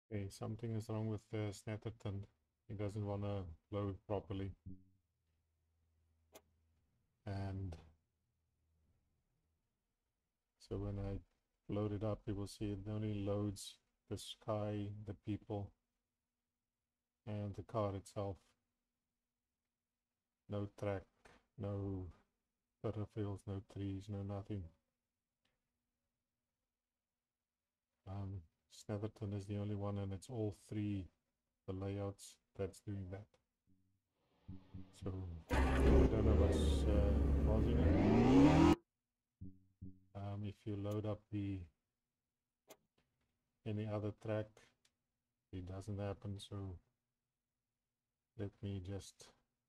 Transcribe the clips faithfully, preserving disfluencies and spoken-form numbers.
Okay, something is wrong with the Snetterton. It doesn't want to load properly. And so when I load it up, you will see it only loads the sky, the people, and the car itself. No track, no peripherals, no trees, no nothing. Um, Snetterton is the only one, and it's all three the layouts that's doing that. So I don't know what's uh, causing it. Um, if you load up the any other track, it doesn't happen. So let me just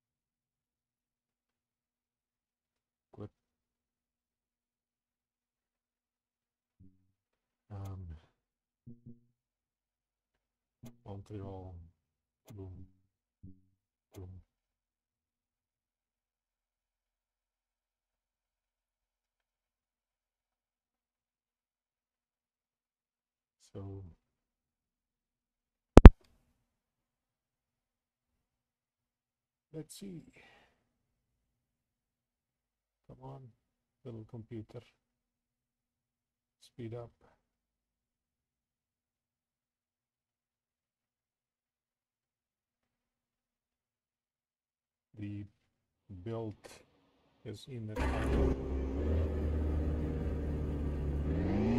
quit. Um, Montreal, boom, boom. So let's see. Come on, little computer, speed up. The build is in the title.